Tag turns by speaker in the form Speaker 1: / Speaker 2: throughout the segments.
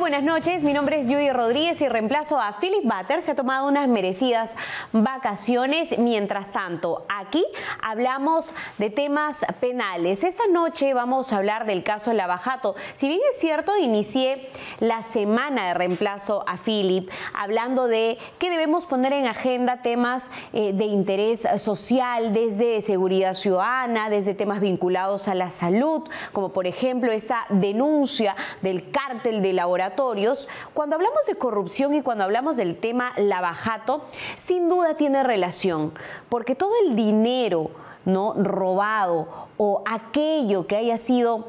Speaker 1: buenas noches. Mi nombre es Judy Rodríguez y reemplazo a Philip Butter. Se ha tomado unas merecidas vacaciones. Mientras tanto, aquí hablamos de temas penales. Esta noche vamos a hablar del caso Lava Jato. Si bien es cierto, inicié la semana de reemplazo a Philip hablando de que debemos poner en agenda temas de interés social, desde seguridad ciudadana, desde temas vinculados a la salud, como por ejemplo esta denuncia del cártel de laboratorios. Cuando hablamos de corrupción y cuando hablamos del tema Lava Jato, sin duda tiene relación, porque todo el dinero no robado o aquello que haya sido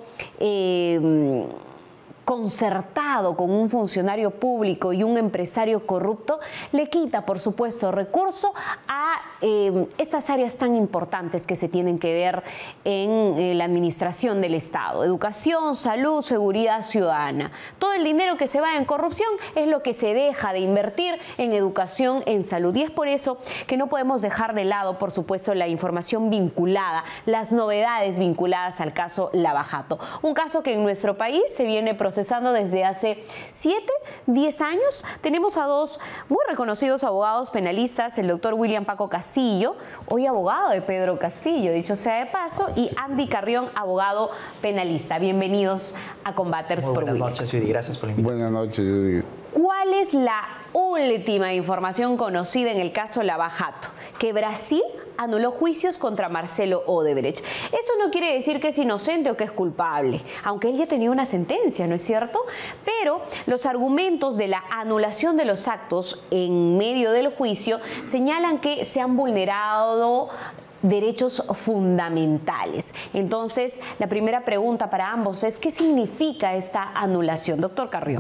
Speaker 1: concertado con un funcionario público y un empresario corrupto, le quita, por supuesto, recurso a estas áreas tan importantes que se tienen que ver en la administración del Estado: educación, salud, seguridad ciudadana. Todo el dinero que se va en corrupción es lo que se deja de invertir en educación, en salud. Y es por eso que no podemos dejar de lado, por supuesto, la información vinculada, las novedades vinculadas al caso Lava Jato. Un caso que en nuestro país se viene procesando desde hace 7, 10 años. Tenemos a dos muy reconocidos abogados penalistas, el doctor William Paco Castillo, hoy abogado de Pedro Castillo, dicho sea de paso, y Andy Carrión, abogado penalista. Bienvenidos a Combaters por Williams.
Speaker 2: Buenas noches, Judy. Gracias por la invitación.
Speaker 3: Buenas noches, Judy.
Speaker 1: ¿Cuál es la última información conocida en el caso Lava Jato? Que Brasil anuló juicios contra Marcelo Odebrecht. Eso no quiere decir que es inocente o que es culpable, aunque él ya tenía una sentencia, ¿no es cierto? Pero los argumentos de la anulación de los actos en medio del juicio señalan que se han vulnerado derechos fundamentales. Entonces, la primera pregunta para ambos es: ¿qué significa esta anulación? Doctor Carrión.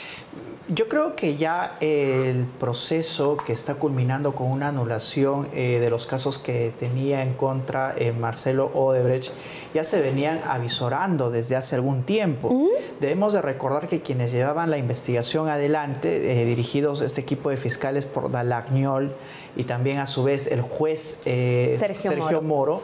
Speaker 2: Yo creo que ya el proceso que está culminando con una anulación de los casos que tenía en contra Marcelo Odebrecht ya se venían avisorando desde hace algún tiempo. Debemos de recordar que quienes llevaban la investigación adelante, dirigidos este equipo de fiscales por Dalagnol y también a su vez el juez Sergio Moro,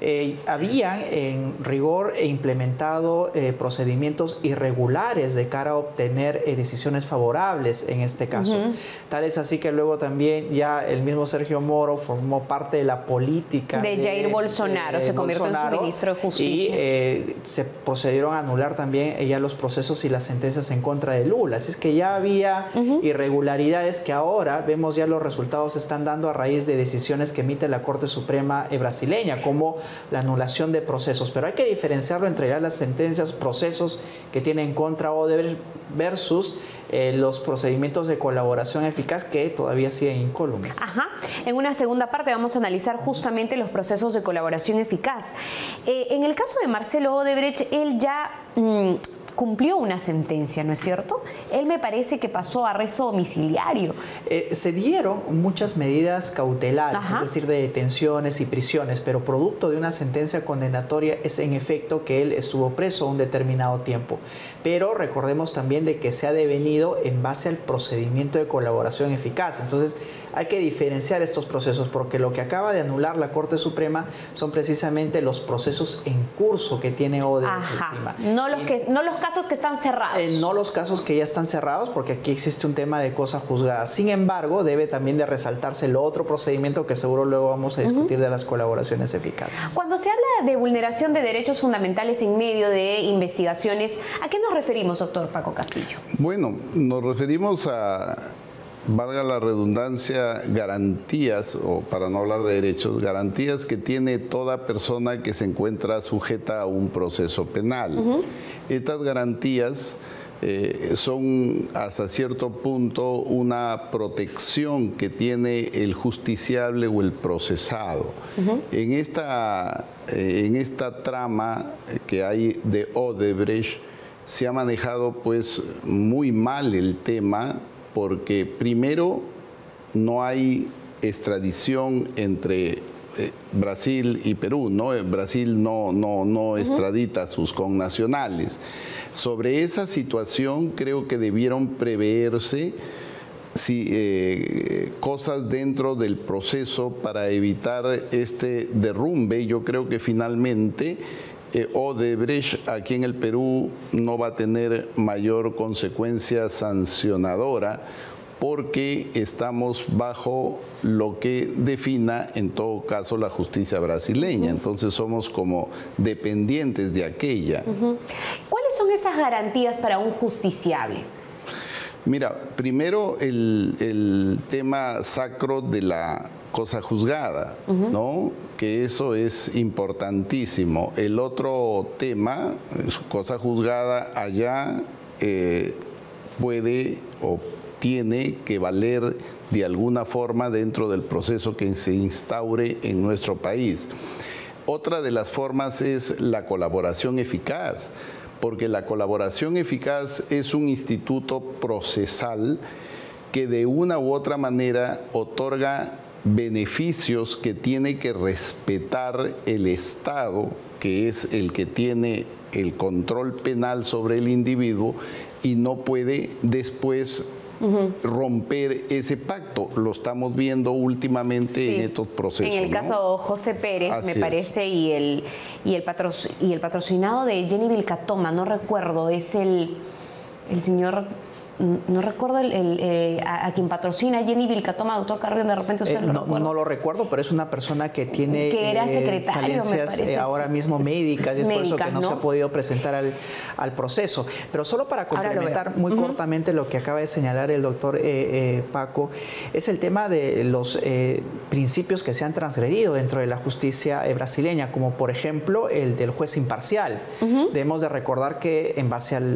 Speaker 2: habían en rigor implementado procedimientos irregulares de cara a obtener decisiones favorables en este caso. Tal es así que luego también ya el mismo Sergio Moro formó parte de la política
Speaker 1: de Jair Bolsonaro, se convirtió en su ministro de Justicia.
Speaker 2: Y se procedieron a anular también ya los procesos y las sentencias en contra de Lula. Así es que ya había irregularidades que ahora vemos ya los resultados se están dando a raíz de decisiones que emite la Corte Suprema brasileña, como la anulación de procesos. Pero hay que diferenciarlo entre ya las sentencias, procesos que tienen contra Odebrecht versus los procedimientos de colaboración eficaz que todavía siguen incólumes.
Speaker 1: Ajá. En una segunda parte vamos a analizar justamente los procesos de colaboración eficaz. En el caso de Marcelo Odebrecht, él ya cumplió una sentencia, ¿no es cierto? Él me parece que pasó a arresto domiciliario.
Speaker 2: Se dieron muchas medidas cautelares, es decir, de detenciones y prisiones, pero producto de una sentencia condenatoria es en efecto que él estuvo preso un determinado tiempo. Pero recordemos también de que se ha devenido en base al procedimiento de colaboración eficaz. Entonces hay que diferenciar estos procesos, porque lo que acaba de anular la Corte Suprema son precisamente los procesos en curso que tiene Odebrecht encima.
Speaker 1: No los casos que están cerrados.
Speaker 2: No los casos que ya están cerrados, porque aquí existe un tema de cosa juzgada. Sin embargo, debe también de resaltarse el otro procedimiento que seguro luego vamos a discutir de las colaboraciones eficaces.
Speaker 1: Cuando se habla de vulneración de derechos fundamentales en medio de investigaciones, ¿a qué nos referimos, doctor Paco Castillo?
Speaker 3: Bueno, nos referimos a, valga la redundancia, garantías, o para no hablar de derechos, garantías que tiene toda persona que se encuentra sujeta a un proceso penal. Estas garantías son hasta cierto punto una protección que tiene el justiciable o el procesado. En esta trama que hay de Odebrecht se ha manejado pues muy mal el tema, porque primero no hay extradición entre Brasil y Perú, ¿no? Brasil no extradita a sus connacionales. Sobre esa situación creo que debieron preverse cosas dentro del proceso para evitar este derrumbe. Yo creo que finalmente Odebrecht aquí en el Perú no va a tener mayor consecuencia sancionadora porque estamos bajo lo que defina en todo caso la justicia brasileña. Entonces somos como dependientes de aquella.
Speaker 1: ¿Cuáles son esas garantías para un justiciable?
Speaker 3: Mira, primero el tema sacro de la cosa juzgada, ¿no? Que eso es importantísimo. El otro tema, cosa juzgada allá, puede o tiene que valer de alguna forma dentro del proceso que se instaure en nuestro país. Otra de las formas es la colaboración eficaz, porque la colaboración eficaz es un instituto procesal que de una u otra manera otorga beneficios que tiene que respetar el Estado, que es el que tiene el control penal sobre el individuo y no puede después romper ese pacto. Lo estamos viendo últimamente en estos procesos.
Speaker 1: En el caso José Pérez,
Speaker 3: Así
Speaker 1: me parece, y el patrocinado de Jenny Vilcatoma, no recuerdo, es el señor... No recuerdo a quien patrocina Jenny Vilcatoma, doctor Carrión, de repente usted lo recuerda.
Speaker 2: No lo recuerdo, pero es una persona que tiene
Speaker 1: que era secretario,
Speaker 2: falencias ahora mismo médicas, y es por eso que no se ha podido presentar al proceso. Pero solo para complementar muy cortamente lo que acaba de señalar el doctor Paco, es el tema de los principios que se han transgredido dentro de la justicia brasileña, como por ejemplo el del juez imparcial. Debemos de recordar que en base a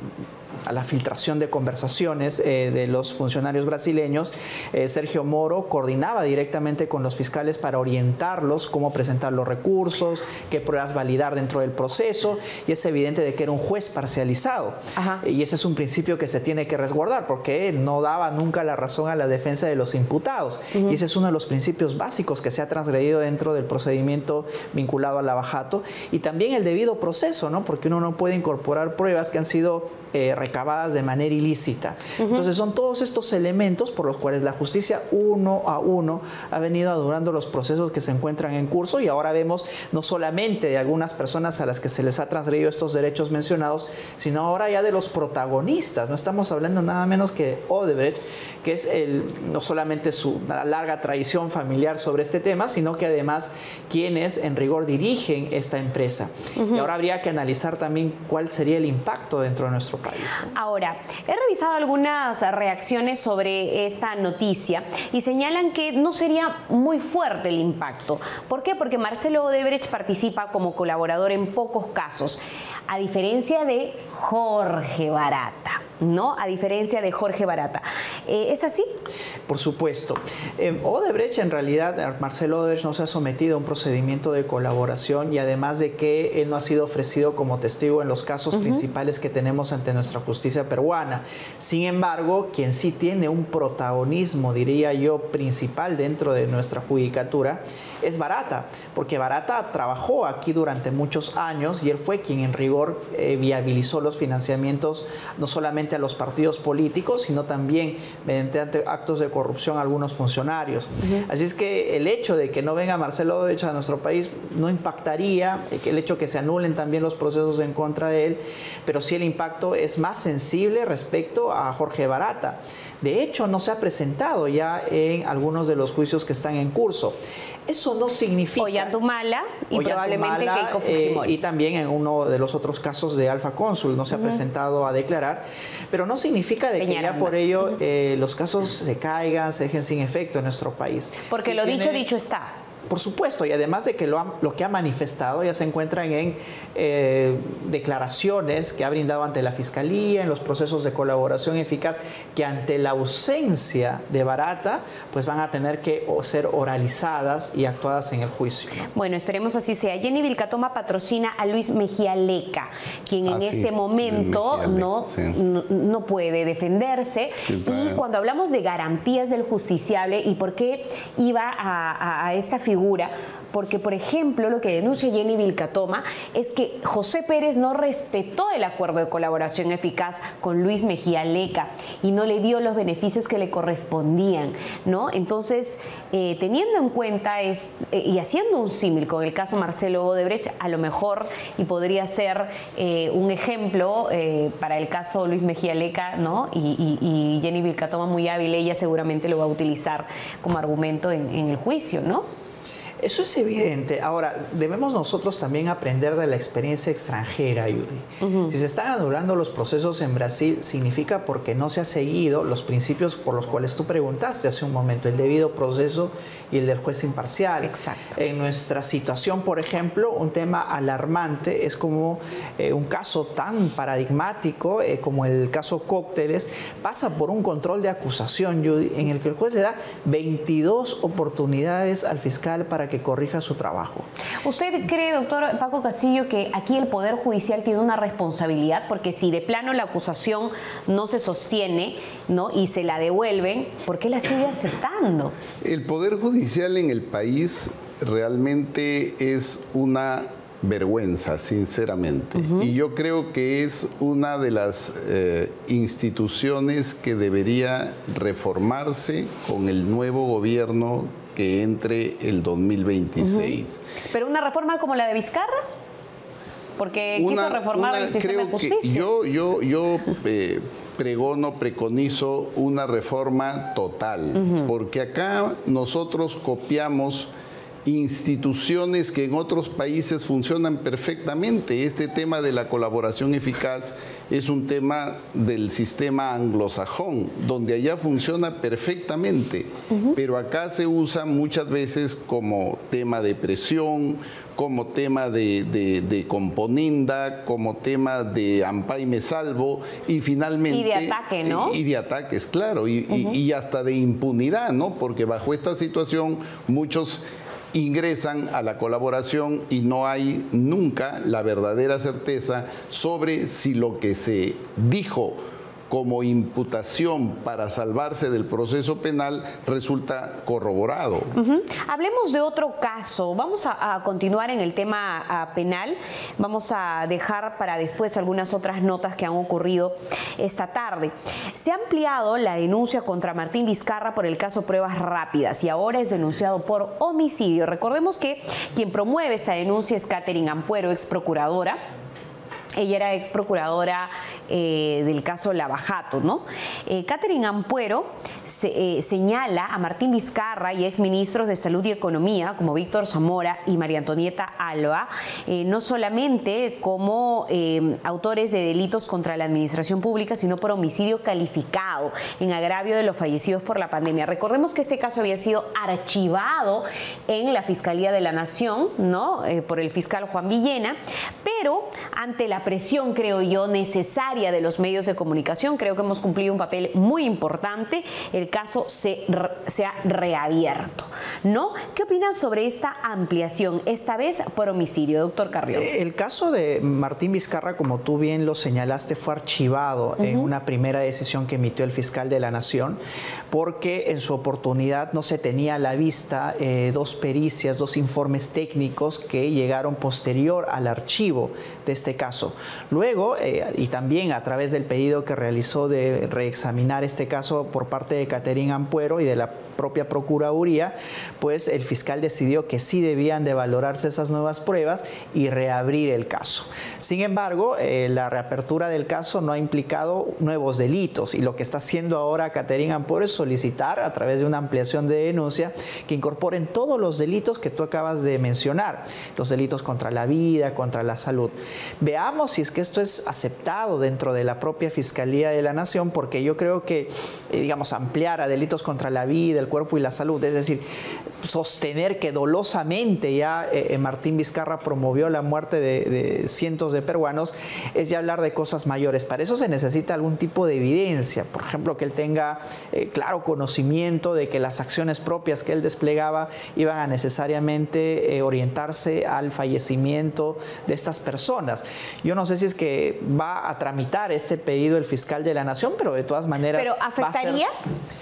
Speaker 2: la filtración de conversaciones de los funcionarios brasileños, Sergio Moro coordinaba directamente con los fiscales para orientarlos cómo presentar los recursos, qué pruebas validar dentro del proceso, y es evidente de que era un juez parcializado. Y ese es un principio que se tiene que resguardar porque no daba nunca la razón a la defensa de los imputados. Y ese es uno de los principios básicos que se ha transgredido dentro del procedimiento vinculado al lavajato, y también el debido proceso, ¿no? Porque uno no puede incorporar pruebas que han sido recabadas de manera ilícita. Entonces son todos estos elementos por los cuales la justicia uno a uno ha venido adorando los procesos que se encuentran en curso, y ahora vemos no solamente de algunas personas a las que se les ha transgredido estos derechos mencionados, sino ahora ya de los protagonistas. No estamos hablando nada menos que de Odebrecht, que es no solamente su larga tradición familiar sobre este tema, sino que además quienes en rigor dirigen esta empresa. Y ahora habría que analizar también cuál sería el impacto dentro de nuestro país.
Speaker 1: Ahora, he revisado algunas reacciones sobre esta noticia y señalan que no sería muy fuerte el impacto. ¿Por qué? Porque Marcelo Odebrecht participa como colaborador en pocos casos, a diferencia de Jorge Barata, ¿no? A diferencia de Jorge Barata. ¿Es así?
Speaker 2: Por supuesto. Odebrecht, en realidad, Marcelo Odebrecht no se ha sometido a un procedimiento de colaboración, y además de que él no ha sido ofrecido como testigo en los casos principales que tenemos ante nuestra justicia peruana. Sin embargo, quien sí tiene un protagonismo, diría yo, principal dentro de nuestra judicatura es Barata, porque Barata trabajó aquí durante muchos años y él fue quien en rigor viabilizó los financiamientos no solamente a los partidos políticos, sino también mediante actos de corrupción a algunos funcionarios. Así es que el hecho de que no venga Marcelo Odebrecht a nuestro país no impactaría, el hecho que se anulen también los procesos en contra de él, pero sí el impacto es más sensible respecto a Jorge Barata. De hecho, no se ha presentado ya en algunos de los juicios que están en curso. Eso no significa...
Speaker 1: Ollantumala y probablemente Keiko Fujimori.
Speaker 2: Y también en uno de los otros casos de Alfa Cónsul no se ha presentado a declarar, pero no signica de que ya por ello los casos se caigan, se dejen sin efecto en nuestro país.
Speaker 1: Porque lo dicho está.
Speaker 2: Por supuesto, y además de que lo que ha manifestado ya se encuentran en declaraciones que ha brindado ante la Fiscalía, en los procesos de colaboración eficaz, que ante la ausencia de Barata, pues van a tener que ser oralizadas y actuadas en el juicio, ¿no?
Speaker 1: Bueno, esperemos así sea. Jenny Vilcatoma patrocina a Luis Mejía Leca, quien en este momento no puede defenderse. Y cuando hablamos de garantías del justiciable y por qué iba a esta figura figura, porque, por ejemplo, lo que denuncia Jenny Vilcatoma es que José Pérez no respetó el acuerdo de colaboración eficaz con Luis Mejía Leca y no le dio los beneficios que le correspondían, ¿no? Entonces, teniendo en cuenta y haciendo un símil con el caso Marcelo Odebrecht, a lo mejor, y podría ser un ejemplo para el caso Luis Mejía Leca, ¿no? Y Jenny Vilcatoma, muy hábil, ella seguramente lo va a utilizar como argumento en el juicio, ¿no?
Speaker 2: Eso es evidente. Ahora, debemos nosotros también aprender de la experiencia extranjera, Judy. Si se están anulando los procesos en Brasil, significa porque no se ha seguido los principios por los cuales tú preguntaste hace un momento, el debido proceso y el del juez imparcial.
Speaker 1: Exacto.
Speaker 2: En nuestra situación, por ejemplo, un tema alarmante es como un caso tan paradigmático como el caso Cócteles, pasa por un control de acusación, Judy, en el que el juez le da 22 oportunidades al fiscal para que corrija su trabajo.
Speaker 1: ¿Usted cree, doctor Paco Castillo, que aquí el Poder Judicial tiene una responsabilidad? Porque si de plano la acusación no se sostiene, ¿no?, y se la devuelven, ¿por qué la sigue aceptando?
Speaker 3: El Poder Judicial en el país realmente es una vergüenza, sinceramente. Y yo creo que es una de las instituciones que debería reformarse con el nuevo gobierno que entre el 2026.
Speaker 1: ¿Pero una reforma como la de Vizcarra? Porque quiso reformar el sistema de justicia.
Speaker 3: Yo preconizo una reforma total, porque acá nosotros copiamos instituciones que en otros países funcionan perfectamente. Este tema de la colaboración eficaz es un tema del sistema anglosajón, donde allá funciona perfectamente, pero acá se usa muchas veces como tema de presión, como tema de componenda, como tema de ampay me salvo, y finalmente...
Speaker 1: Y de ataque, ¿no?
Speaker 3: Y de ataques, claro, y hasta de impunidad, ¿no? Porque bajo esta situación muchos ingresan a la colaboración y no hay nunca la verdadera certeza sobre si lo que se dijo como imputación para salvarse del proceso penal resulta corroborado.
Speaker 1: Hablemos de otro caso. Vamos a continuar en el tema penal. Vamos a dejar para después algunas otras notas que han ocurrido esta tarde. Se ha ampliado la denuncia contra Martín Vizcarra por el caso Pruebas Rápidas y ahora es denunciado por homicidio. Recordemos que quien promueve esa denuncia es Catherine Ampuero, ex procuradora. Ella era ex procuradora del caso Lavajato, ¿no? Catherine Ampuero señala a Martín Vizcarra y ex ministros de Salud y Economía, como Víctor Zamora y María Antonieta Alba, no solamente como autores de delitos contra la administración pública, sino por homicidio calificado en agravio de los fallecidos por la pandemia. Recordemos que este caso había sido archivado en la Fiscalía de la Nación, ¿no?, por el fiscal Juan Villena, pero ante la presión, creo yo, necesaria de los medios de comunicación, creo que hemos cumplido un papel muy importante, el caso se ha reabierto, ¿no? ¿Qué opinan sobre esta ampliación, esta vez por homicidio, doctor Carrión?
Speaker 2: El caso de Martín Vizcarra, como tú bien lo señalaste, fue archivado en una primera decisión que emitió el fiscal de la Nación, porque en su oportunidad no se tenía a la vista dos pericias, dos informes técnicos que llegaron posterior al archivo de este caso. Luego, y también a través del pedido que realizó de reexaminar este caso por parte de Catherine Ampuero y de la propia Procuraduría, pues el fiscal decidió que sí debían de valorarse esas nuevas pruebas y reabrir el caso. Sin embargo, la reapertura del caso no ha implicado nuevos delitos y lo que está haciendo ahora Catherine Ampuero es solicitar a través de una ampliación de denuncia que incorporen todos los delitos que tú acabas de mencionar, los delitos contra la vida, contra la salud. Veamos si es que esto es aceptado dentro de la propia Fiscalía de la Nación, porque yo creo que, digamos, ampliar a delitos contra la vida, el cuerpo y la salud, es decir, sostener que dolosamente ya Martín Vizcarra promovió la muerte de cientos de peruanos, es ya hablar de cosas mayores. Para eso se necesita algún tipo de evidencia, por ejemplo, que él tenga claro conocimiento de que las acciones propias que él desplegaba iban a necesariamente orientarse al fallecimiento de estas personas. Yo no sé si es que va a tramitar este pedido el fiscal de la Nación, pero de todas maneras...
Speaker 1: ¿Pero afectaría?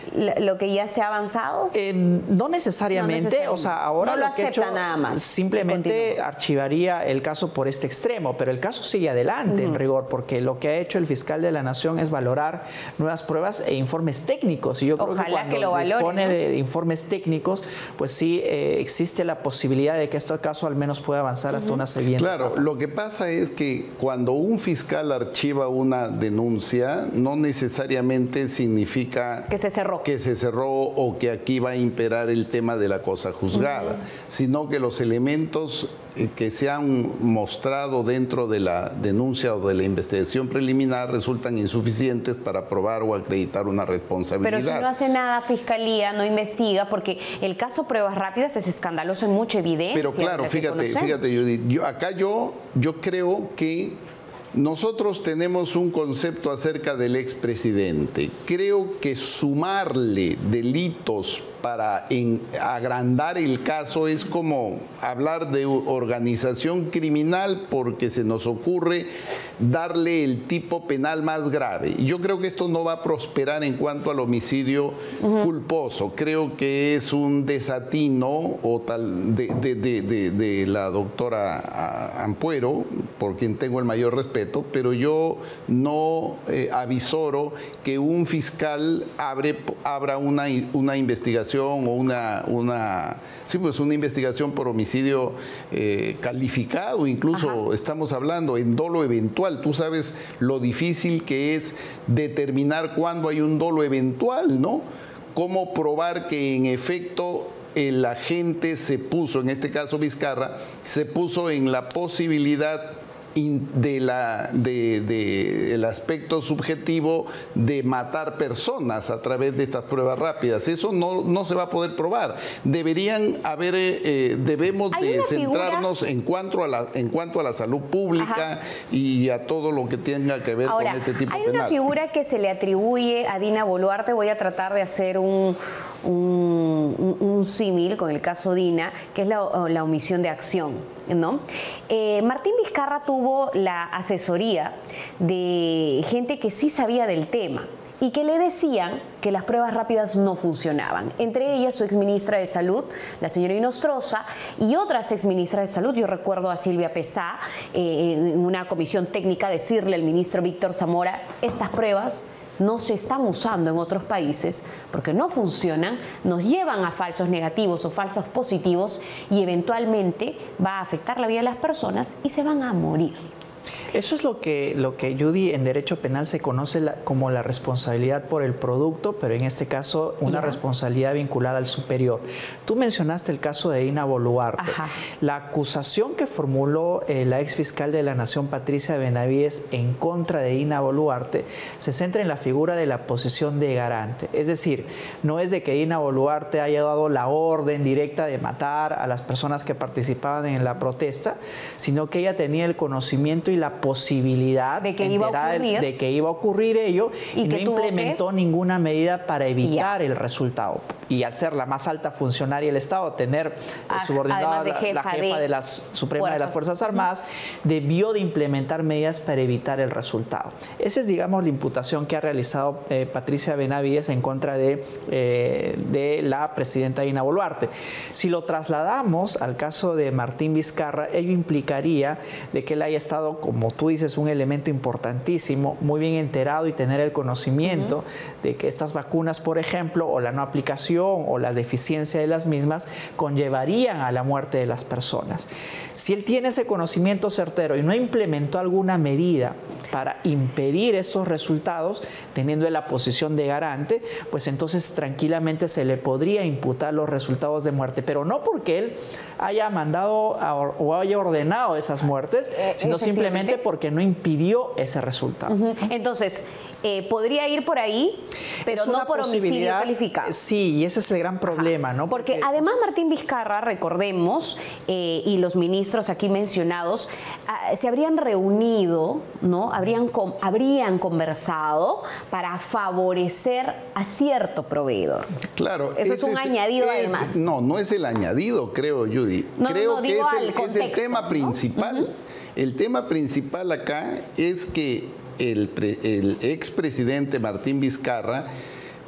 Speaker 1: lo que ya se ha avanzado?
Speaker 2: No necesariamente, o sea, ahora
Speaker 1: no lo
Speaker 2: lo que
Speaker 1: acepta
Speaker 2: he hecho,
Speaker 1: nada más.
Speaker 2: simplemente archivaría el caso por este extremo, pero el caso sigue adelante en rigor, porque lo que ha hecho el fiscal de la Nación es valorar nuevas pruebas e informes técnicos, y yo creo que cuando
Speaker 1: lo valore,
Speaker 2: dispone
Speaker 1: ¿no?
Speaker 2: de informes técnicos, pues sí existe la posibilidad de que este caso al menos pueda avanzar hasta una siguiente.
Speaker 3: Claro, lo que pasa es que cuando un fiscal archiva una denuncia, no necesariamente significa
Speaker 1: que se cerró
Speaker 3: o que aquí va a imperar el tema de la cosa juzgada, sino que los elementos que se han mostrado dentro de la denuncia o de la investigación preliminar resultan insuficientes para probar o acreditar una responsabilidad.
Speaker 1: Pero si no hace nada Fiscalía, no investiga, porque el caso Pruebas Rápidas es escandaloso en mucha evidencia.
Speaker 3: Pero claro, fíjate Judith, yo creo que nosotros tenemos un concepto acerca del expresidente. Creo que sumarle delitos para agrandar el caso es como hablar de organización criminal porque se nos ocurre darle el tipo penal más grave. Y yo creo que esto no va a prosperar en cuanto al homicidio culposo. Creo que es un desatino o tal de la doctora Ampuero, por quien tengo el mayor respeto, pero yo no avisoro que un fiscal abra una investigación o una investigación por homicidio calificado, incluso estamos hablando en dolo eventual. Tú sabes lo difícil que es determinar cuándo hay un dolo eventual, ¿no? Cómo probar que en efecto el agente se puso, en este caso Vizcarra, se puso en la posibilidad del aspecto subjetivo de matar personas a través de estas pruebas rápidas. Eso no se va a poder probar. Debemos de centrarnos en cuanto a la salud pública y a todo lo que tenga que ver con este tipo penal.
Speaker 1: Hay una figura que se le atribuye a Dina Boluarte. Voy a tratar de hacer un símil con el caso Dina, que es la omisión de acción, ¿no? Martín Vizcarra tuvo la asesoría de gente que sí sabía del tema y que le decían que las pruebas rápidas no funcionaban. Entre ellas su exministra de Salud, la señora Inostroza, y otras exministras de Salud. Yo recuerdo a Silvia Pesá en una comisión técnica decirle al ministro Víctor Zamora: estas pruebas no se están usando en otros países porque no funcionan, nos llevan a falsos negativos o falsos positivos y eventualmente va a afectar la vida de las personas y se van a morir.
Speaker 2: Eso es lo que Judy, en derecho penal se conoce como la responsabilidad por el producto, pero en este caso una responsabilidad vinculada al superior. Tú mencionaste el caso de Dina Boluarte. La acusación que formuló la ex fiscal de la Nación, Patricia Benavides, en contra de Dina Boluarte se centra en la figura de la posición de garante. Es decir, no es de que Dina Boluarte haya dado la orden directa de matar a las personas que participaban en la protesta, sino que ella tenía el conocimiento y la posibilidad
Speaker 1: de que iba
Speaker 2: a ocurrir ello y no implementó ninguna medida para evitar el resultado. Y al ser la más alta funcionaria del Estado, tener subordinada la jefa de la Suprema de las Fuerzas Armadas, debió de implementar medidas para evitar el resultado. Esa es, digamos, la imputación que ha realizado Patricia Benavides en contra de la presidenta Dina Boluarte. Si lo trasladamos al caso de Martín Vizcarra, ello implicaría de que él haya estado, como tú dices, un elemento importantísimo, muy bien enterado y tener el conocimiento de que estas vacunas, por ejemplo, o la no aplicación o la deficiencia de las mismas conllevarían a la muerte de las personas. Si él tiene ese conocimiento certero y no implementó alguna medida para impedir estos resultados, teniendo la posición de garante, pues entonces tranquilamente se le podría imputar los resultados de muerte, pero no porque él haya mandado o haya ordenado esas muertes, sino simplemente porque no impidió ese resultado.
Speaker 1: Entonces, podría ir por ahí, pero no por homicidio calificado.
Speaker 2: Sí, y ese es el gran problema, ¿no?
Speaker 1: Porque además Martín Vizcarra, recordemos, y los ministros aquí mencionados, se habrían reunido, ¿no? Habrían conversado para favorecer a cierto proveedor.
Speaker 3: Claro.
Speaker 1: Eso es un añadido además.
Speaker 3: No es el añadido, creo, Judy. Creo que es el tema principal. El tema principal acá es que el expresidente Martín Vizcarra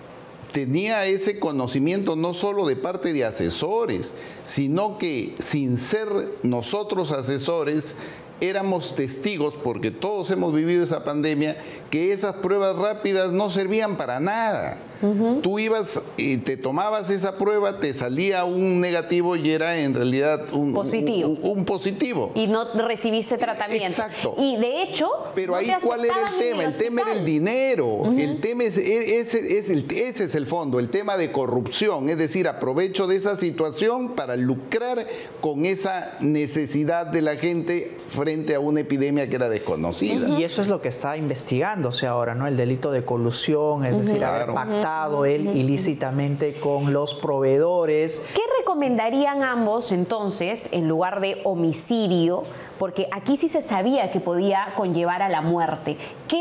Speaker 3: tenía ese conocimiento no solo de parte de asesores, sino que sin ser nosotros asesores, éramos testigos, porque todos hemos vivido esa pandemia, que esas pruebas rápidas no servían para nada. Tú ibas y te tomabas esa prueba, te salía un negativo y era en realidad un positivo.
Speaker 1: Y no recibiste tratamiento.
Speaker 3: Exacto.
Speaker 1: Y de hecho...
Speaker 3: Pero ahí, ¿cuál era el tema? El tema era el dinero. El tema ese es el fondo, el tema de corrupción. Es decir, aprovecho de esa situación para lucrar con esa necesidad de la gente frente a una epidemia que era desconocida.
Speaker 2: Y eso es lo que está investigándose ahora, ¿no? El delito de colusión, es decir, haber pactado él ilícitamente con los proveedores.
Speaker 1: ¿Qué recomendarían ambos entonces en lugar de homicidio? Porque aquí sí se sabía que podía conllevar a la muerte.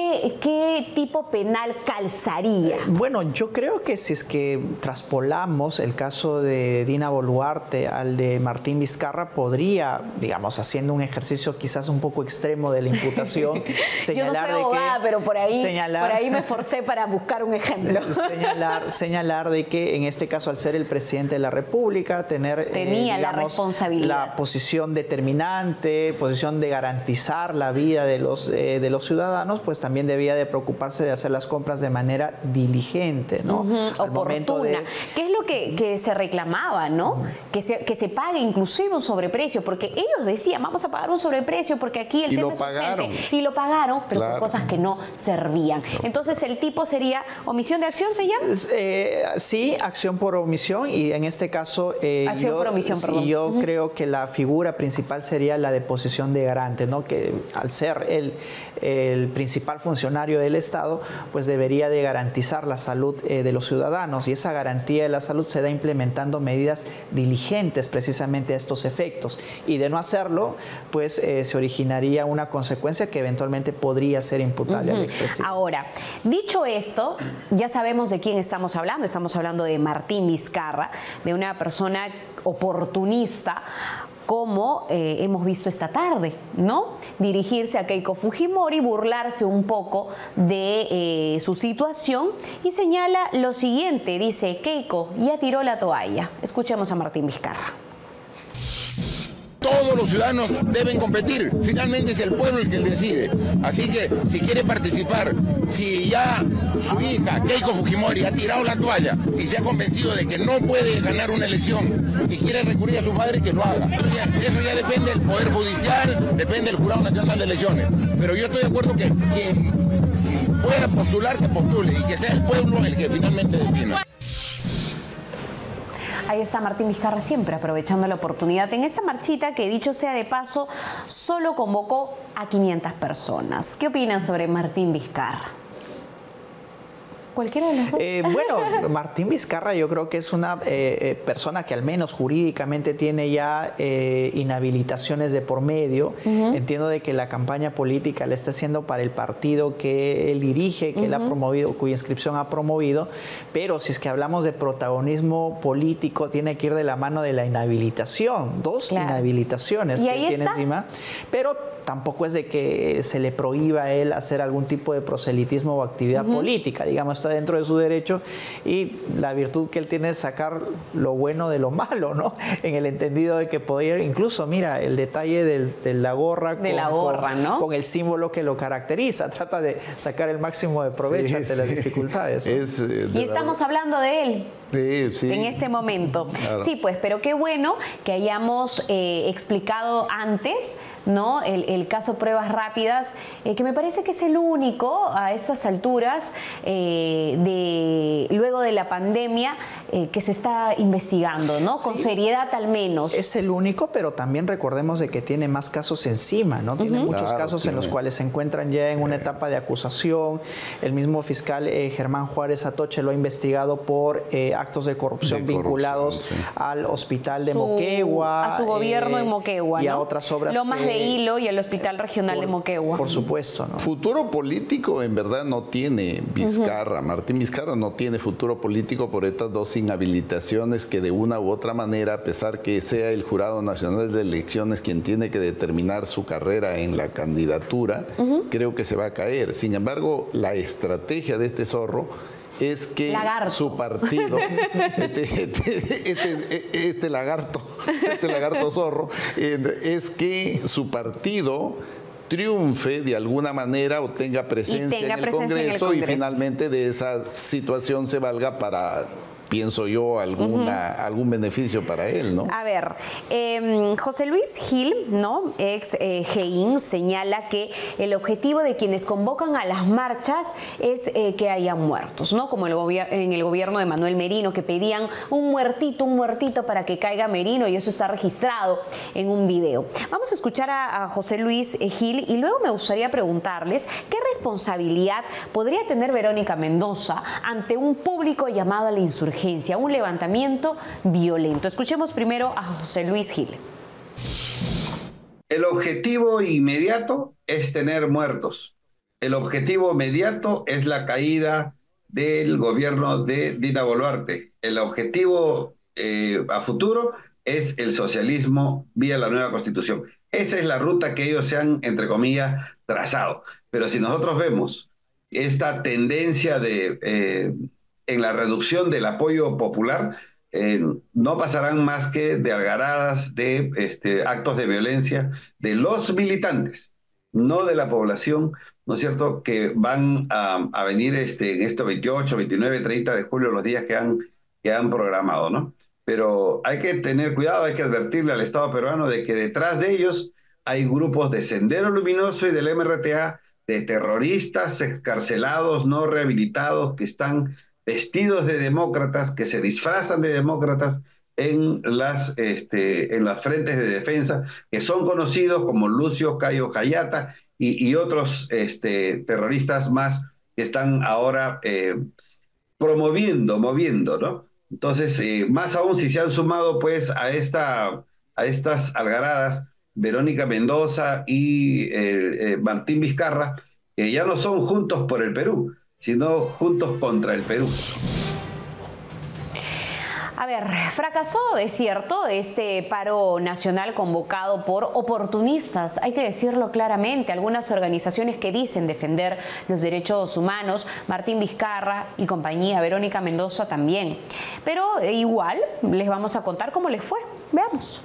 Speaker 1: ¿Qué tipo penal calzaría?
Speaker 2: Bueno, yo creo que si es que traspolamos el caso de Dina Boluarte al de Martín Vizcarra, podría, digamos, haciendo un ejercicio quizás un poco extremo de la imputación, señalar
Speaker 1: yo no soy abogada, pero por ahí me esforcé para buscar un ejemplo.
Speaker 2: Señalar de que en este caso, al ser el presidente de la República, tenía digamos,
Speaker 1: la responsabilidad,
Speaker 2: la posición determinante, posición de garantizar la vida de los ciudadanos, pues también debía de preocuparse de hacer las compras de manera diligente, ¿no?
Speaker 1: Oportuna. ¿Qué es lo que se reclamaba, no? Que se pague inclusive un sobreprecio, porque ellos decían, vamos a pagar un sobreprecio porque aquí el tema es urgente. Y lo pagaron, pero por cosas que no servían. Entonces, ¿el tipo sería omisión de acción, se llama?
Speaker 2: Sí, acción por omisión, y en este caso
Speaker 1: por omisión, perdón.
Speaker 2: Yo creo que la figura principal sería la de posición de garante, ¿no? Que al ser el principal funcionario del Estado, pues debería de garantizar la salud de los ciudadanos, y esa garantía de la salud se da implementando medidas diligentes precisamente a estos efectos, y de no hacerlo, pues se originaría una consecuencia que eventualmente podría ser imputable al expresidente.
Speaker 1: Ahora, dicho esto, ya sabemos de quién estamos hablando de Martín Vizcarra, de una persona oportunista, como hemos visto esta tarde, ¿no? Dirigirse a Keiko Fujimori, burlarse un poco de su situación, y señala lo siguiente, dice: Keiko ya tiró la toalla. Escuchemos a Martín Vizcarra.
Speaker 4: Todos los ciudadanos deben competir, finalmente es el pueblo el que decide. Así que si quiere participar, si ya su hija Keiko Fujimori ha tirado la toalla y se ha convencido de que no puede ganar una elección y quiere recurrir a su padre, que lo haga. Eso ya depende del Poder Judicial, depende del Jurado Nacional de Elecciones. Pero yo estoy de acuerdo que quien pueda postular, que postule, y que sea el pueblo el que finalmente defina.
Speaker 1: Ahí está Martín Vizcarra, siempre aprovechando la oportunidad en esta marchita que, dicho sea de paso, solo convocó a 500 personas. ¿Qué opinan sobre Martín Vizcarra? ¿Cualquiera de los dos?
Speaker 2: Bueno, Martín Vizcarra yo creo que es una persona que al menos jurídicamente tiene ya inhabilitaciones de por medio. Entiendo de que la campaña política la está haciendo para el partido que él dirige, que él ha promovido, cuya inscripción ha promovido, pero si es que hablamos de protagonismo político, tiene que ir de la mano de la inhabilitación. Dos inhabilitaciones que él tiene encima, pero tampoco es de que se le prohíba a él hacer algún tipo de proselitismo o actividad política, digamos, está dentro de su derecho, y la virtud que él tiene es sacar lo bueno de lo malo, ¿no? En el entendido de que podría, incluso, mira, el detalle de la gorra,
Speaker 1: ¿no?
Speaker 2: Con el símbolo que lo caracteriza, trata de sacar el máximo de provecho ante las dificultades, ¿no?
Speaker 1: Y estamos hablando de él.
Speaker 3: Sí.
Speaker 1: En este momento.
Speaker 3: Claro.
Speaker 1: Sí, pues, pero qué bueno que hayamos explicado antes, ¿no? El caso Pruebas Rápidas, que me parece que es el único a estas alturas, luego de la pandemia, que se está investigando, ¿no? Con seriedad al menos.
Speaker 2: Es el único, pero también recordemos de que tiene más casos encima, ¿no? Tiene muchos casos en los cuales se encuentran ya en una etapa de acusación. El mismo fiscal Germán Juárez Atoche lo ha investigado por actos de corrupción vinculados al hospital de Moquegua.
Speaker 1: A su gobierno en Moquegua,
Speaker 2: y
Speaker 1: ¿no?
Speaker 2: a otras obras.
Speaker 1: Lomas de Hilo y el Hospital Regional de Moquegua.
Speaker 2: Por supuesto, ¿no?
Speaker 3: Futuro político en verdad no tiene Vizcarra. Martín Vizcarra no tiene futuro político por estas dos inhabilitaciones que de una u otra manera, a pesar que sea el Jurado Nacional de Elecciones quien tiene que determinar su carrera en la candidatura, creo que se va a caer. Sin embargo, la estrategia de este zorro es que su partido, este lagarto zorro, es que su partido triunfe de alguna manera o tenga presencia en el Congreso y finalmente de esa situación se valga para, pienso yo, algún beneficio para él, ¿no?
Speaker 1: A ver, José Luis Gil, ¿no?, ex GEIN, señala que el objetivo de quienes convocan a las marchas es que haya muertos, ¿no? Como en el gobierno de Manuel Merino, que pedían un muertito para que caiga Merino, y eso está registrado en un video. Vamos a escuchar a José Luis Gil y luego me gustaría preguntarles qué responsabilidad podría tener Verónica Mendoza ante un público llamado a la insurgencia, un levantamiento violento. Escuchemos primero a José Luis Gil.
Speaker 5: El objetivo inmediato es tener muertos. El objetivo inmediato es la caída del gobierno de Dina Boluarte. El objetivo a futuro es el socialismo vía la nueva Constitución. Esa es la ruta que ellos se han, entre comillas, trazado. Pero si nosotros vemos esta tendencia en la reducción del apoyo popular, no pasarán más que de algaradas, de actos de violencia de los militantes, no de la población, ¿no es cierto?, que van a venir en estos 28, 29, 30 de julio, los días que han programado, ¿no? Pero hay que tener cuidado, hay que advertirle al Estado peruano de que detrás de ellos hay grupos de Sendero Luminoso y del MRTA, de terroristas excarcelados, no rehabilitados, que están vestidos de demócratas, que se disfrazan de demócratas en las frentes de defensa, que son conocidos como Lucio Cayo Jayata y otros terroristas más que están ahora moviendo, ¿no? Entonces, más aún si se han sumado pues a estas algaradas Verónica Mendoza y Martín Vizcarra, que ya no son Juntos por el Perú, sino Juntos contra el Perú.
Speaker 1: A ver, fracasó, es cierto, este paro nacional convocado por oportunistas, hay que decirlo claramente, algunas organizaciones que dicen defender los derechos humanos, Martín Vizcarra y compañía, Verónica Mendoza también. Pero igual les vamos a contar cómo les fue. Veamos.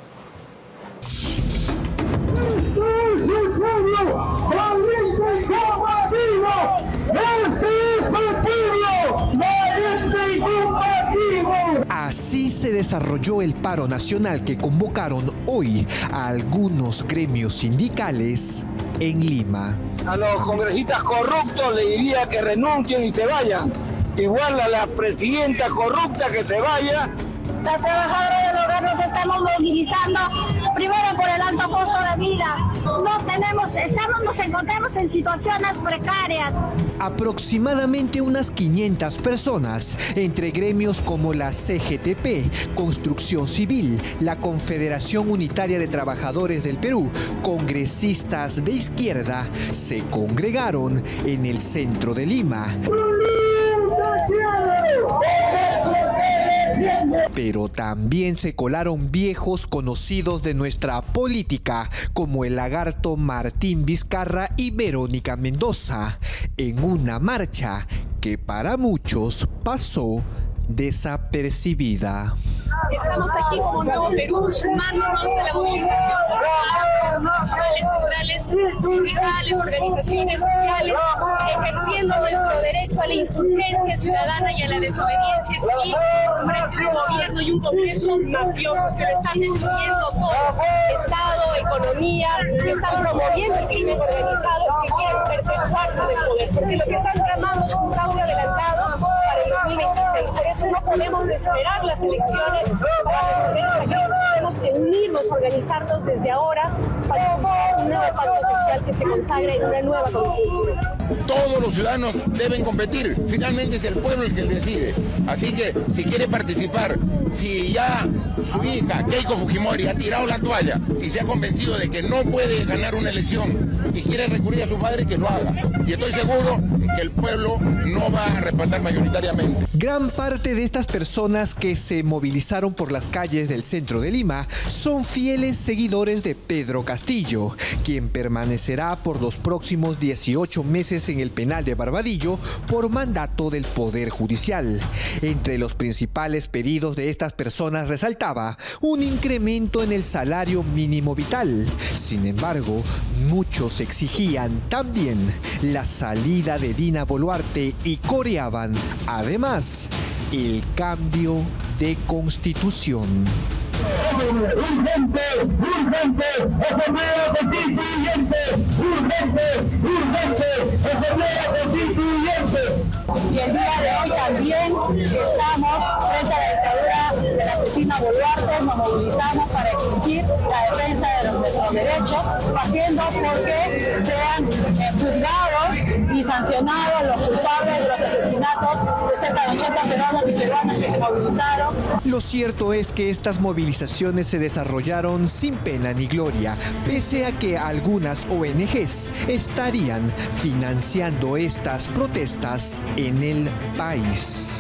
Speaker 6: Así se desarrolló el paro nacional que convocaron hoy a algunos gremios sindicales en Lima.
Speaker 7: A los congresistas corruptos le diría que renuncien y que vayan. Igual a la presidenta corrupta que se vaya.
Speaker 8: Las trabajadoras del hogar nos estamos movilizando primero por el alto costo de vida. Nos encontramos en situaciones precarias.
Speaker 6: Aproximadamente unas 500 personas, entre gremios como la CGTP, Construcción Civil, la Confederación Unitaria de Trabajadores del Perú, congresistas de izquierda, se congregaron en el centro de Lima. Pero también se colaron viejos conocidos de nuestra política, como el lagarto Martín Vizcarra y Verónica Mendoza, en una marcha que para muchos pasó desapercibida.
Speaker 9: Estamos aquí como Nuevo Perú, sumándonos a la movilización centrales, sindicales, organizaciones sociales, ejerciendo nuestro derecho a la insurgencia ciudadana y a la desobediencia civil frente a un gobierno y un Congreso mafiosos que lo están destruyendo todo, Estado, economía, que están promoviendo el crimen organizado y que quieren perpetuarse en el poder, porque lo que están tramando es un fraude adelantado para el 2026. Por eso no podemos esperar las elecciones para resolver la crisis. Tenemos que unirnos, organizarnos desde ahora para impulsar un nuevo pacto social que se consagre en una nueva constitución.
Speaker 4: Todos los ciudadanos deben competir. Finalmente es el pueblo el que decide. Así que si quiere participar, si ya su hija, Keiko Fujimori, ha tirado la toalla y se ha convencido de que no puede ganar una elección y quiere recurrir a su padre, que lo haga. Y estoy seguro que el pueblo no va a respaldar mayoritariamente.
Speaker 6: Gran parte de estas personas que se movilizaron por las calles del centro de Lima son fieles seguidores de Pedro Castillo, quien permanecerá por los próximos 18 meses en el penal de Barbadillo por mandato del Poder Judicial. Entre los principales pedidos de estas personas resaltaba un incremento en el salario mínimo vital. Sin embargo, muchos exigían también la salida de Dina Boluarte y coreaban, además, el cambio de constitución.
Speaker 7: ¡Urgente! ¡Urgente! ¡Asamblea Constituyente! ¡Urgente! ¡Urgente! ¡Asamblea Constituyente!
Speaker 8: Y el día de hoy también estamos frente a la dictadura de la asesina Boluarte, nos movilizamos para exigir la defensa de nuestros derechos, partiendo porque sean juzgados y sancionados los culpables de los asesinatos de cerca de 80 peruanos y peruanas que se movilizaron.
Speaker 6: Lo cierto es que estas movilizaciones se desarrollaron sin pena ni gloria, pese a que algunas ONGs estarían financiando estas protestas en el país.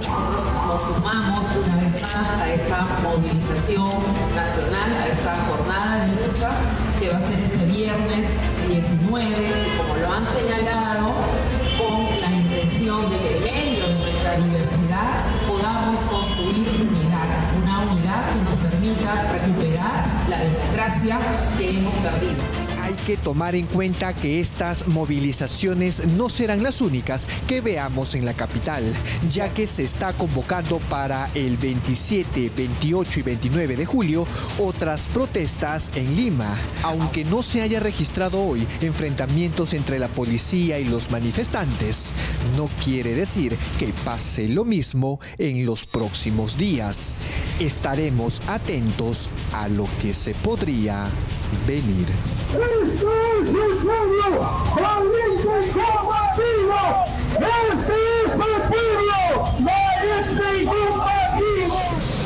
Speaker 10: Nos sumamos una vez más a esta movilización nacional, a esta jornada de lucha que va a ser este viernes 19, como lo han señalado, con la intención de que en medio de nuestra diversidad podamos construir una unidad que nos permita recuperar la democracia que hemos perdido.
Speaker 6: Hay que tomar en cuenta que estas movilizaciones no serán las únicas que veamos en la capital, ya que se está convocando para el 27, 28 y 29 de julio otras protestas en Lima. Aunque no se haya registrado hoy enfrentamientos entre la policía y los manifestantes, no quiere decir que pase lo mismo en los próximos días. Estaremos atentos a lo que se podría venir.
Speaker 7: ¡Este es el pueblo! ¡Valiente y combativo! ¡Este es el pueblo! ¡Valiente y combativo!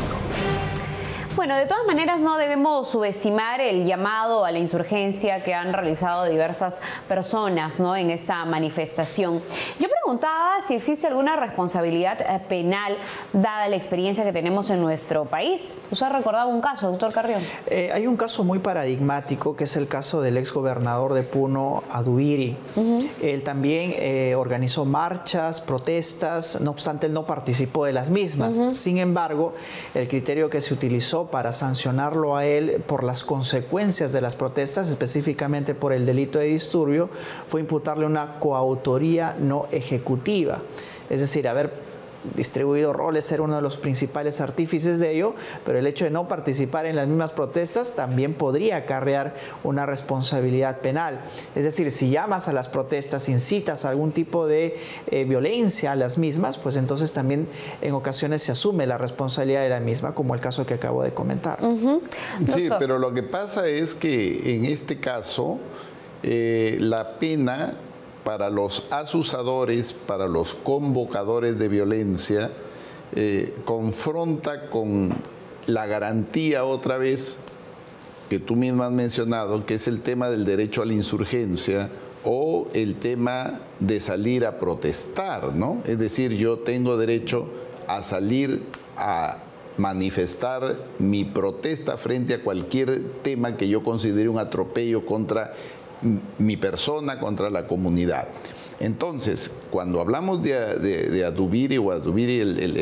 Speaker 1: Bueno, de todas maneras no debemos subestimar el llamado a la insurgencia que han realizado diversas personas, ¿no?, en esta manifestación. Yo preguntaba si existe alguna responsabilidad penal dada la experiencia que tenemos en nuestro país. ¿Usted recordaba un caso, doctor Carrión?
Speaker 2: Hay un caso muy paradigmático que es el caso del exgobernador de Puno, Adubiri. Él también organizó marchas, protestas, no obstante él no participó de las mismas. Sin embargo, el criterio que se utilizó para sancionarlo a él por las consecuencias de las protestas, específicamente por el delito de disturbio, fue imputarle una coautoría no ejecutiva. Es decir, haber distribuido roles, ser uno de los principales artífices de ello, pero el hecho de no participar en las mismas protestas también podría acarrear una responsabilidad penal. Es decir, si llamas a las protestas, incitas a algún tipo de violencia a las mismas, pues entonces también en ocasiones se asume la responsabilidad de la misma, como el caso que acabo de comentar.
Speaker 3: Sí, pero lo que pasa es que en este caso la pena para los asusadores, para los convocadores de violencia, confronta con la garantía otra vez que tú misma has mencionado, que es el tema del derecho a la insurgencia o el tema de salir a protestar, ¿no? Es decir, yo tengo derecho a salir a manifestar mi protesta frente a cualquier tema que yo considere un atropello contra mi persona, contra la comunidad. Entonces, cuando hablamos de Adubiri o Adubiri,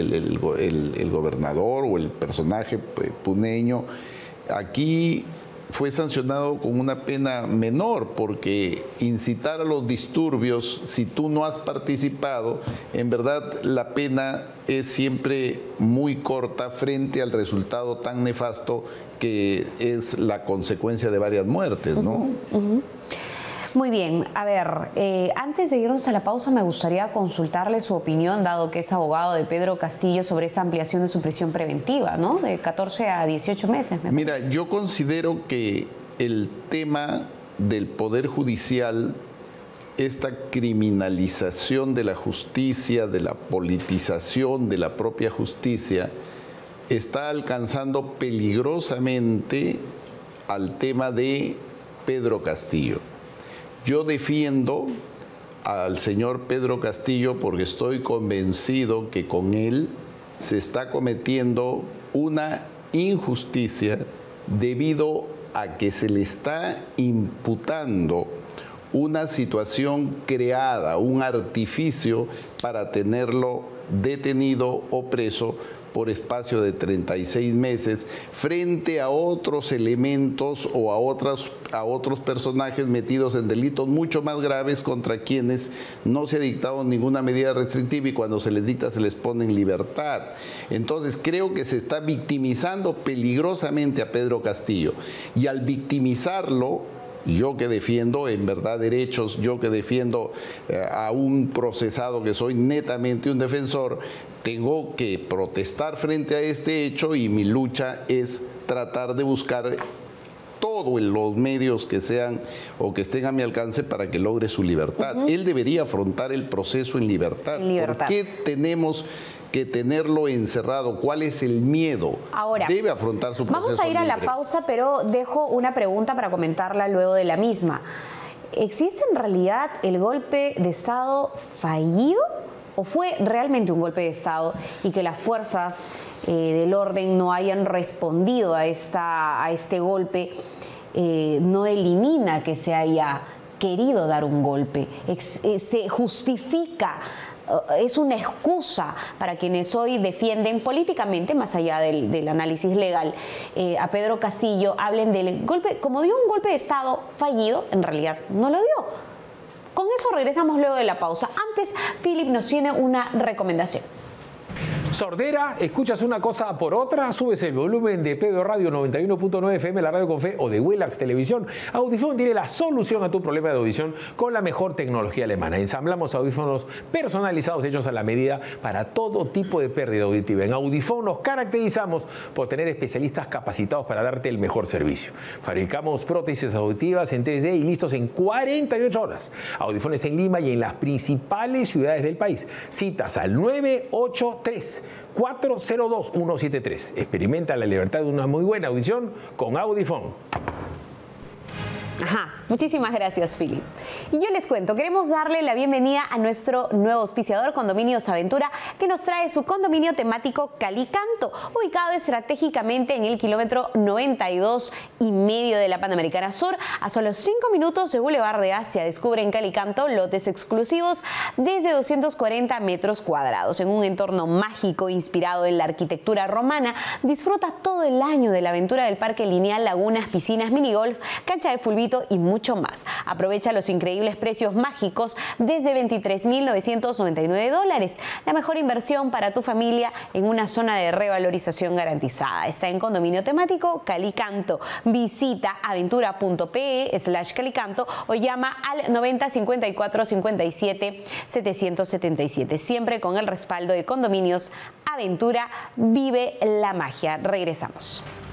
Speaker 3: el gobernador o el personaje puneño, aquí fue sancionado con una pena menor, porque incitar a los disturbios, si tú no has participado, en verdad la pena es siempre muy corta frente al resultado tan nefasto que es la consecuencia de varias muertes, ¿no?
Speaker 1: Muy bien, a ver, antes de irnos a la pausa me gustaría consultarle su opinión, dado que es abogado de Pedro Castillo, sobre esta ampliación de su prisión preventiva, ¿no? De 14 a 18 meses.
Speaker 3: Mira, yo considero que el tema del Poder Judicial, esta criminalización de la justicia, de la politización de la propia justicia, está alcanzando peligrosamente al tema de Pedro Castillo. Yo defiendo al señor Pedro Castillo porque estoy convencido que con él se está cometiendo una injusticia debido a que se le está imputando una situación creada, un artificio para tenerlo detenido o preso por espacio de 36 meses frente a otros elementos o a otros personajes metidos en delitos mucho más graves contra quienes no se ha dictado ninguna medida restrictiva y cuando se les dicta se les pone en libertad. Entonces creo que se está victimizando peligrosamente a Pedro Castillo y al victimizarlo, yo que defiendo en verdad derechos, yo que defiendo a un procesado que soy netamente un defensor, tengo que protestar frente a este hecho y mi lucha es tratar de buscar todo en los medios que sean o que estén a mi alcance para que logre su libertad. Él debería afrontar el proceso en libertad. ¿Por qué tenemos que tenerlo encerrado? ¿Cuál es el miedo?
Speaker 1: Ahora,
Speaker 3: debe afrontar su proceso
Speaker 1: vamos a ir a la
Speaker 3: libre.
Speaker 1: pausa, pero dejo una pregunta para comentarla luego de la misma. ¿Existe en realidad el golpe de Estado fallido o fue realmente un golpe de Estado y que las fuerzas del orden no hayan respondido a este golpe? No elimina que se haya querido dar un golpe, se justifica. Es una excusa para quienes hoy defienden políticamente, más allá del análisis legal, a Pedro Castillo, hablen del golpe, como dio un golpe de Estado fallido, en realidad no lo dio. Con eso regresamos luego de la pausa. Antes, Philip nos tiene una recomendación.
Speaker 11: Sordera, escuchas una cosa por otra, subes el volumen de PBO Radio 91.9 FM, la radio con fe, o de Willax Televisión. Audifón tiene la solución a tu problema de audición con la mejor tecnología alemana. Ensamblamos audífonos personalizados hechos a la medida para todo tipo de pérdida auditiva. En Audifón nos caracterizamos por tener especialistas capacitados para darte el mejor servicio. Fabricamos prótesis auditivas en 3D y listos en 48 horas. Audifones en Lima y en las principales ciudades del país. Citas al 983-402-173. Experimenta la libertad de una muy buena audición con Audifón.
Speaker 1: Ajá, muchísimas gracias, Philip. Y yo les cuento, queremos darle la bienvenida a nuestro nuevo auspiciador, Condominios Aventura, que nos trae su condominio temático Calicanto, ubicado estratégicamente en el kilómetro 92,5 de la Panamericana Sur, a solo 5 minutos de Boulevard de Asia. Descubre en Calicanto lotes exclusivos desde 240 metros cuadrados. En un entorno mágico inspirado en la arquitectura romana, disfruta todo el año de la aventura del Parque Lineal, lagunas, piscinas, minigolf, cancha de fulbito y mucho más. Aprovecha los increíbles precios mágicos desde $23,999. La mejor inversión para tu familia en una zona de revalorización garantizada. Está en condominio temático Calicanto. Visita aventura.pe/Calicanto o llama al 90 54 57 777. Siempre con el respaldo de Condominios Aventura. Vive la magia. Regresamos.